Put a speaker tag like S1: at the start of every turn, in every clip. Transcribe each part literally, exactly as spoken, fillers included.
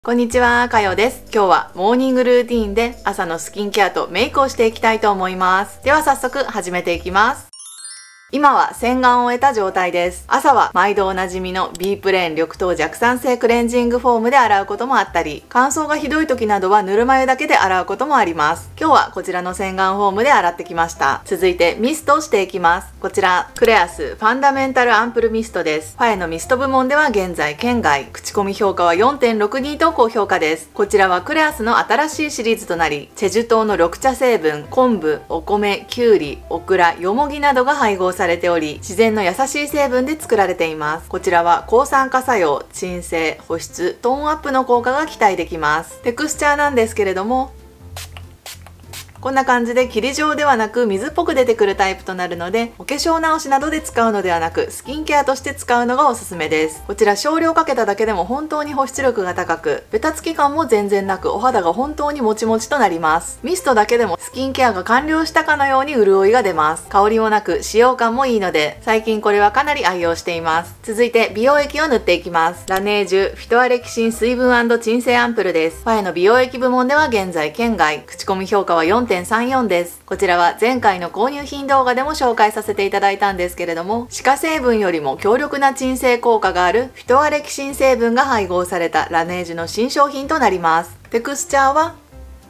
S1: こんにちは、かよです。今日はモーニングルーティーンで朝のスキンケアとメイクをしていきたいと思います。では早速始めていきます。今は洗顔を終えた状態です。朝は毎度おなじみの B プレーン緑豆弱酸性クレンジングフォームで洗うこともあったり、乾燥がひどい時などはぬるま湯だけで洗うこともあります。今日はこちらの洗顔フォームで洗ってきました。続いてミストをしていきます。こちらクレアスファンダメンタルアンプルミストです。ファエのミスト部門では現在圏外、口コミ評価は よんてんろくに と高評価です。こちらはクレアスの新しいシリーズとなり、チェジュ島の緑茶成分、昆布、お米、きゅうり、オクラ、よもぎなどが配合されており、自然の優しい成分で作られています。こちらは抗酸化作用、鎮静、保湿、トーンアップの効果が期待できます。テクスチャーなんですけれども、こんな感じで霧状ではなく水っぽく出てくるタイプとなるので、お化粧直しなどで使うのではなくスキンケアとして使うのがおすすめです。こちら少量かけただけでも本当に保湿力が高く、ベタつき感も全然なく、お肌が本当にもちもちとなります。ミストだけでもスキンケアが完了したかのように潤いが出ます。香りもなく使用感もいいので、最近これはかなり愛用しています。続いて美容液を塗っていきます。ラネージュフィトアレキシン水分&鎮静アンプルです。ファエの美容液部門では現在圏外、口コミ評価は よんてんさんよん です。こちらは前回の購入品動画でも紹介させていただいたんですけれども、歯科成分よりも強力な鎮静効果があるフィトアレキシン成分が配合されたラネージュの新商品となります。テクスチャーは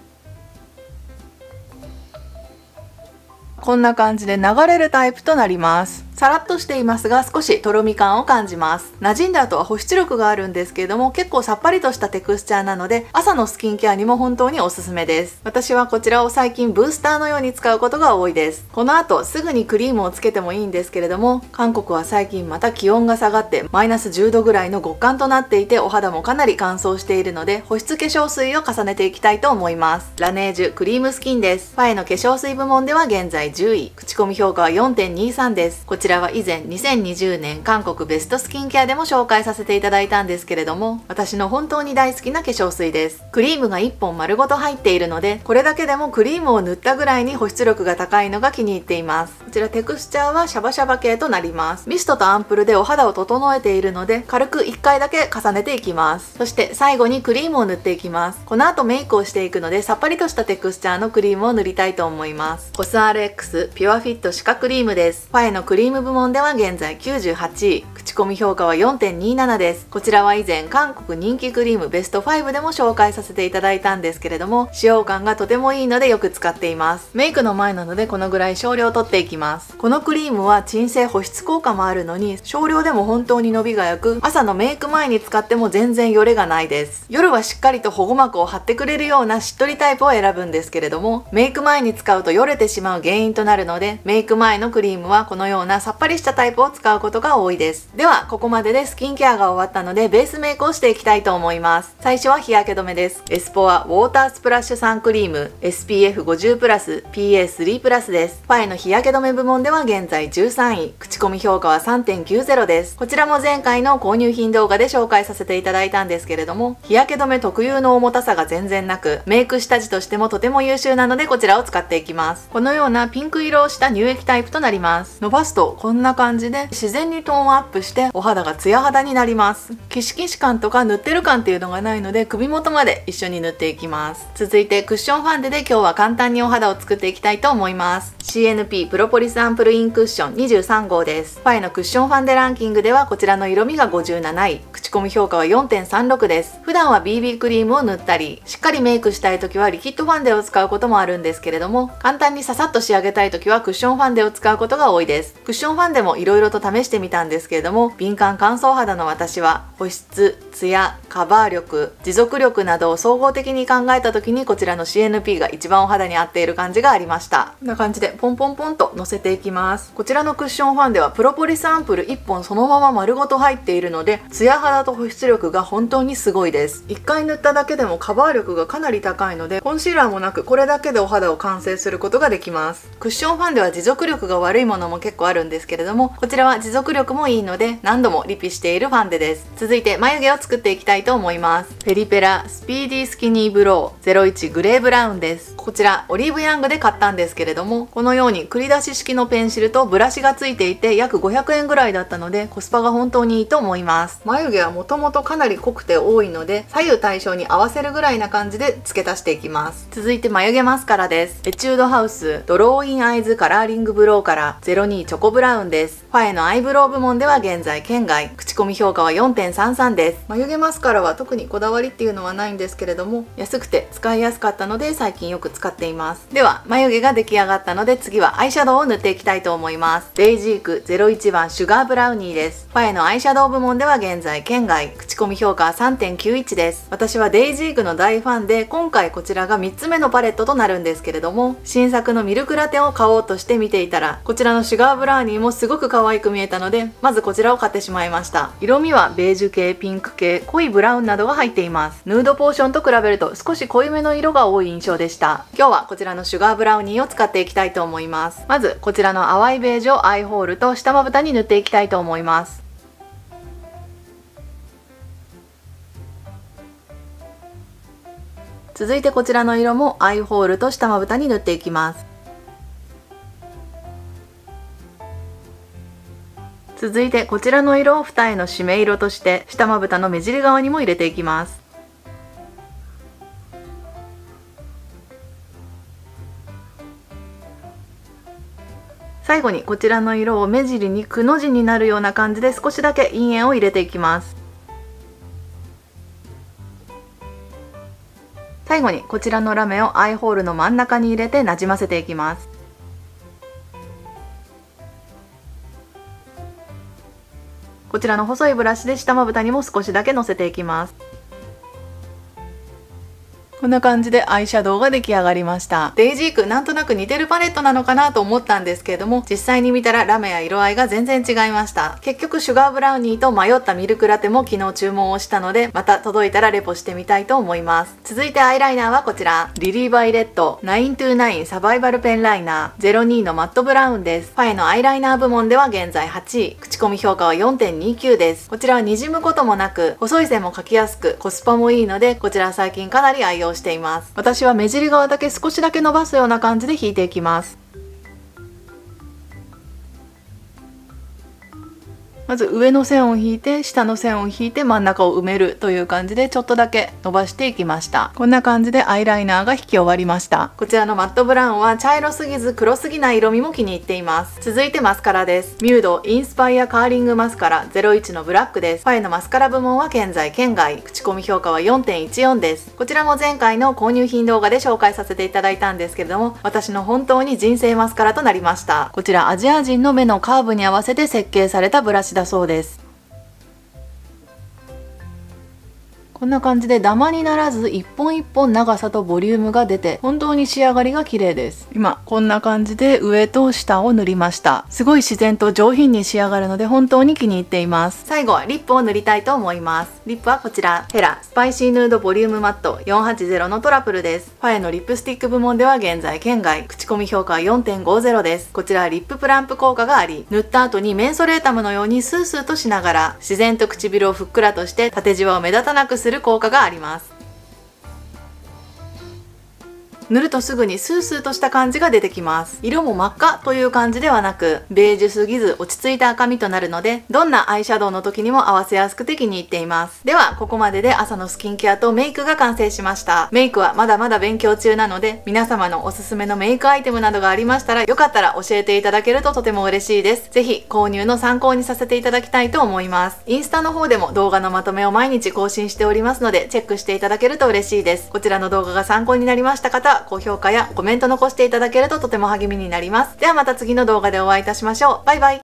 S1: こんな感じで流れるタイプとなります。さらっとしていますが少しとろみ感を感じます。馴染んだ後は保湿力があるんですけれども、結構さっぱりとしたテクスチャーなので朝のスキンケアにも本当におすすめです。私はこちらを最近ブースターのように使うことが多いです。この後すぐにクリームをつけてもいいんですけれども、韓国は最近また気温が下がってマイナスじゅうどぐらいの極寒となっていて、お肌もかなり乾燥しているので保湿化粧水を重ねていきたいと思います。ラネージュクリームスキンです。ファエの化粧水部門では現在じゅうい、口コミ評価は よんてんにさん です。こちらこちらは以前にせんにじゅうねん韓国ベストスキンケアでも紹介させていただいたんですけれども、私の本当に大好きな化粧水です。クリームがいっぽん丸ごと入っているので、これだけでもクリームを塗ったぐらいに保湿力が高いのが気に入っています。こちらテクスチャーはシャバシャバ系となります。ミストとアンプルでお肌を整えているので、軽くいっかいだけ重ねていきます。そして最後にクリームを塗っていきます。この後メイクをしていくので、さっぱりとしたテクスチャーのクリームを塗りたいと思います。コス アールエックス ピュアフィット歯科クリームです。ファエのクリーム部門では現在きゅうじゅうはちい、口コミ評価は よんてんになな です。こちらは以前韓国人気クリームベストごでも紹介させていただいたんですけれども、使用感がとてもいいのでよく使っています。メイクの前なのでこのぐらい少量取っていきます。このクリームは鎮静保湿効果もあるのに、少量でも本当に伸びが良く、朝のメイク前に使っても全然よれがないです。夜はしっかりと保護膜を張ってくれるようなしっとりタイプを選ぶんですけれども、メイク前に使うとよれてしまう原因となるので、メイク前のクリームはこのようなさっぱりしたタイプを使うことが多いです。ではここまででスキンケアが終わったので、ベースメイクをしていきたいと思います。最初は日焼け止めです。エスポアウォータースプラッシュサンクリーム エスピーエフごじゅうプラス ピーエースリー プラスです。ファエの日焼け止め部門では現在じゅうさんい、口コミ評価は さんてんきゅうゼロ です。こちらも前回の購入品動画で紹介させていただいたんですけれども、日焼け止め特有の重たさが全然なく、メイク下地としてもとても優秀なのでこちらを使っていきます。このようなピンク色をした乳液タイプとなります。伸ばすとこんな感じで自然にトーンアップしてお肌がツヤ肌になります。キシキシ感とか塗ってる感っていうのがないので、首元まで一緒に塗っていきます。続いてクッションファンデで今日は簡単にお肌を作っていきたいと思います。 シーエヌピー プロポリスアンプルインクッションにじゅうさんごうです。ファエのクッションファンデランキングではこちらの色味がごじゅうなない、口コミ評価は よんてんさんろく です。普段は ビービー クリームを塗ったり、しっかりメイクしたい時はリキッドファンデを使うこともあるんですけれども、簡単にささっと仕上げたい時はクッションファンデを使うことが多いです。クッションファンデも色々と試してみたんですけれども、敏感乾燥肌の私は保湿、ツヤ、カバー力、持続力などを総合的に考えた時にこちらの シーエヌピー が一番お肌に合っている感じがありました。こんな感じでポンポンポンとのせていきます。こちらのクッションファンデはプロポリスアンプルいっぽんそのまま丸ごと入っているので、ツヤ肌と保湿力が本当にすごいです。いっかい塗っただけでもカバー力がかなり高いので、コンシーラーもなくこれだけでお肌を完成することができます。クッションファンデは持続力が悪いものも結構あるんですけれども、こちらは持続力もいいので何度もリピしているファンデです。続いて眉毛を作っていきたいと思います。ペリペラスピーディースキニーブローゼロいちグレーブラウンです。こちらオリーブヤングで買ったんですけれども、このように繰り出し式のペンシルとブラシがついていて約ごひゃくえんぐらいだったのでコスパが本当にいいと思います。眉毛はもともとかなり濃くて多いので左右対称に合わせるぐらいな感じで付け足していきます。続いて眉毛マスカラです。エチュードハウスドローインアイズカラーリングブローからゼロにチョコブラウンです。ファエのアイブロウ部門では現在圏外、口コミ評価は よんてんさんさん です。眉毛マスカラは特にこだわりっていうのはないんですけれども、安くて使いやすかったので最近よく使っています。では眉毛が出来上がったので次はアイシャドウを塗っていきたいと思います。デイジークゼロいちばんシュガーブラウニーです。ファエのアイシャドウ部門では現在圏外、口コミ評価は さんてんきゅういち です。私はデイジークの大ファンで、今回こちらがみっつめのパレットとなるんですけれども、新作のミルクラテを買おうとして見ていたら、こちらのシュガーブラウニーもすごく可愛く見えたので、まずこちらを買ってしまいました。色味はベージュ系、ピンク系、濃いブラウンなどが入っています。ヌードポーションと比べると少し濃いめの色が多い印象でした。今日はこちらのシュガーブラウニーを使っていきたいと思います。まずこちらの淡いベージュをアイホールと下まぶたに塗っていきたいと思います。続いてこちらの色もアイホールと下まぶたに塗っていきます。続いてこちらの色を二重の締め色として下まぶたの目尻側にも入れていきます。最後にこちらの色を目尻にくの字になるような感じで少しだけ陰影を入れていきます。最後にこちらのラメをアイホールの真ん中に入れてなじませていきます。こちらの細いブラシで下まぶたにも少しだけのせていきます。こんな感じでアイシャドウが出来上がりました。デイジークなんとなく似てるパレットなのかなと思ったんですけれども、実際に見たらラメや色合いが全然違いました。結局シュガーブラウニーと迷ったミルクラテも昨日注文をしたので、また届いたらレポしてみたいと思います。続いてアイライナーはこちらリリーバイレッドナインツーナインサバイバルペンライナーゼロにのマットブラウンです。ファエのアイライナー部門では現在はちい、口コミ評価は よんてんにきゅう です。こちらは滲むこともなく細い線も描きやすくコスパもいいので、こちら最近かなり愛用しています。私は目尻側だけ少しだけ伸ばすような感じで引いていきます。まず上の線を引いて下の線を引いて真ん中を埋めるという感じでちょっとだけ伸ばしていきました。こんな感じでアイライナーが引き終わりました。こちらのマットブラウンは茶色すぎず黒すぎない色味も気に入っています。続いてマスカラです。ミュードインスパイアカーリングマスカラゼロいちのブラックです。ファエのマスカラ部門は現在圏外、口コミ評価は よんてんいちよん です。こちらも前回の購入品動画で紹介させていただいたんですけれども、私の本当に人生マスカラとなりました。こちらアジア人の目のカーブに合わせて設計されたブラシだそうです。こんな感じでダマにならず一本一本長さとボリュームが出て本当に仕上がりが綺麗です。今こんな感じで上と下を塗りました。すごい自然と上品に仕上がるので本当に気に入っています。最後はリップを塗りたいと思います。リップはこちらヘラスパイシーヌードボリュームマットよんはちゼロのトラプルです。ファエのリップスティック部門では現在圏外、口コミ評価は よんてんごゼロ です。こちらはリッププランプ効果があり、塗った後にメンソレータムのようにスースーとしながら自然と唇をふっくらとして縦じわを目立たなくする効果があります。塗るとすぐにスースーとした感じが出てきます。色も真っ赤という感じではなく、ベージュすぎず落ち着いた赤みとなるので、どんなアイシャドウの時にも合わせやすくて気に入っています。ではここまでで朝のスキンケアとメイクが完成しました。メイクはまだまだ勉強中なので、皆様のおすすめのメイクアイテムなどがありましたら、よかったら教えていただけるととても嬉しいです。ぜひ購入の参考にさせていただきたいと思います。インスタの方でも動画のまとめを毎日更新しておりますので、チェックしていただけると嬉しいです。こちらの動画が参考になりました方、高評価やコメント残していただけるととても励みになります。ではまた次の動画でお会いいたしましょう。バイバイ。